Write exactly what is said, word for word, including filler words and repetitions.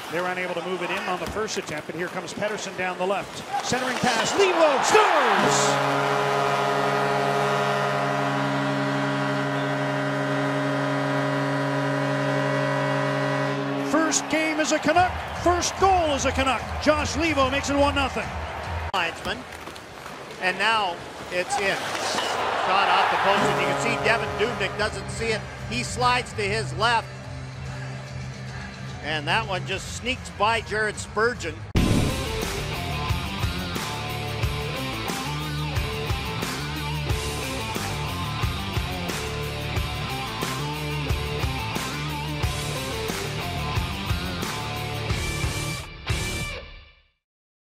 They were unable to move it in on the first attempt, but here comes Pettersson down the left. Centering pass, Leivo scores! First game as a Canuck, first goal as a Canuck. Josh Leivo makes it one nothing. Linesman, and now it's in. Shot off the post, and you can see Devin Dubnyk doesn't see it. He slides to his left, and that one just sneaks by Jared Spurgeon.